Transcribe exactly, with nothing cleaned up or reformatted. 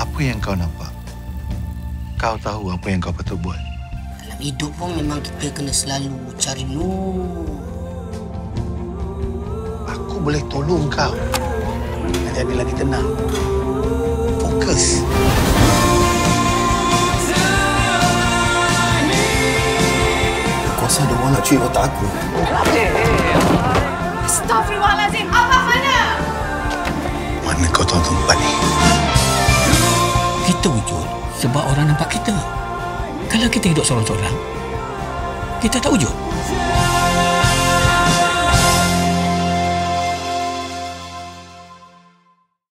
Apa yang kau nampak? Kau tahu apa yang kau patut buat? Dalam hidup pun memang kita kena selalu cari nur. Aku boleh tolong kau. Jadi lagi tenang. Fokus. Aku rasa ada orang nak culik otak aku. Astaghfirullahalazim. Abang mana? Mana kau tahu tempat ni? Kita wujud sebab orang nampak kita. Kalau kita hidup seorang-seorang, kita tak wujud.